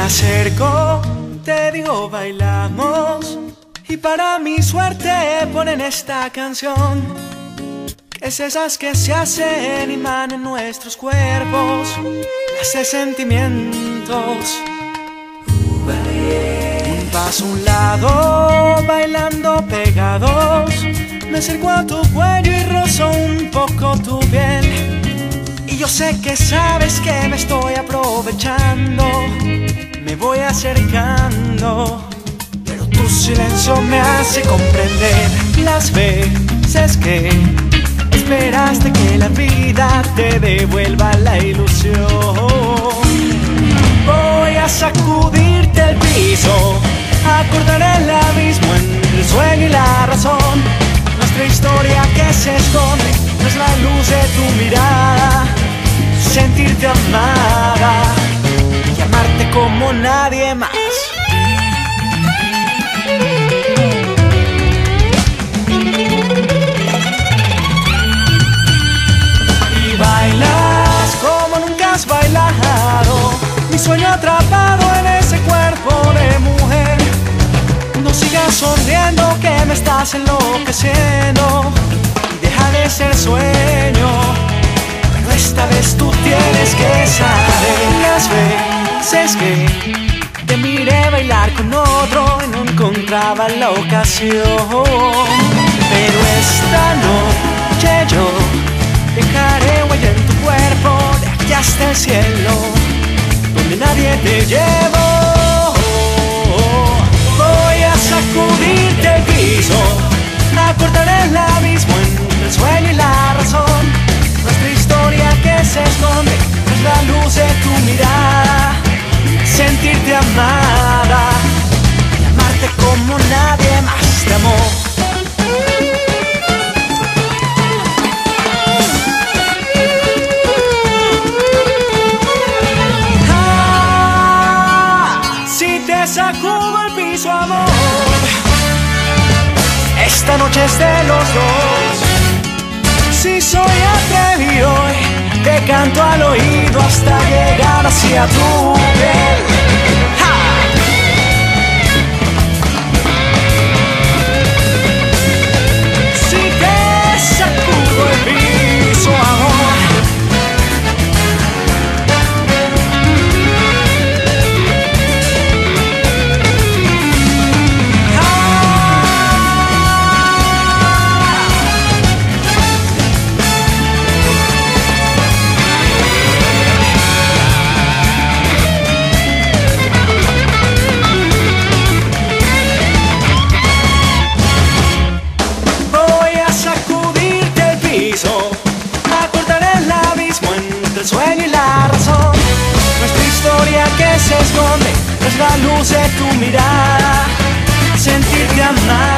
acerco, te digo bailamos, y para mi suerte ponen esta canción. Es esas que se hacen imán en nuestros cuerpos, hace sentimientos. Un paso a un lado, bailando pegados, me acerco a tu cuello y rozo un poco tu piel. Y yo sé que sabes que me estoy aprovechando, me voy acercando, pero tu silencio me hace comprender las veces que esperaste que la vida te devuelva la ilusión. Voy a sacudirte el piso, a cortar el abismo entre el sueño y la razón. Nuestra historia que se esconde tras la luz de tu mirada, sentirte amada y amarte como nadie más. Y bailas como nunca has bailado, mi sueño atrapado en ese cuerpo de mujer. No sigas sonriendo que me estás enloqueciendo, y deja de ser sueño, pero esta vez tú tienes que saber. Las veces que te miré bailar con otro y no encontraba la ocasión, pero esta noche yo dejaré huella en tu cuerpo, de aquí hasta el cielo, donde nadie te llevó. Voy a sacudirte el piso, a cortar el abismo entre el sueño y la razón. Nuestra historia que se esconde tras la luz de tu mirada, sentirte amada y amarte como nadie más te amó. Sacudo el piso, amor. Esta noche es de los dos. Si soy atrevido hoy, te canto al oído hasta llegar hacia tu piel. Si te sacudo el piso, amor. A cortar el abismo entre el sueño y la razón. Nuestra historia que se esconde tras la luz de tu mirada, sentirte amada